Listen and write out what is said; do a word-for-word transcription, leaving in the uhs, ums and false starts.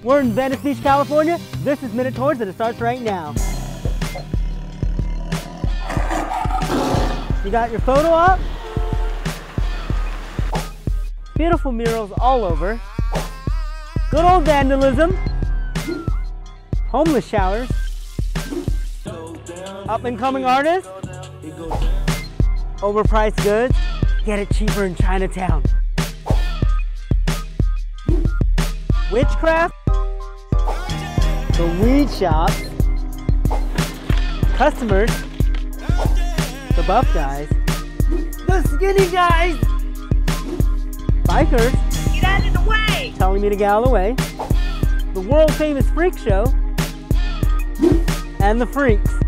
We're in Venice Beach, California. This is Minute Tours and it starts right now. You got your photo op. Beautiful murals all over. Good old vandalism. Homeless showers. Up and coming artists. Overpriced goods. Get it cheaper in Chinatown. Witchcraft. The weed shop. Customers. The buff guys. The skinny guys. Bikers. Get out of the way! Telling me to get out of the way. The world famous freak show. And the freaks.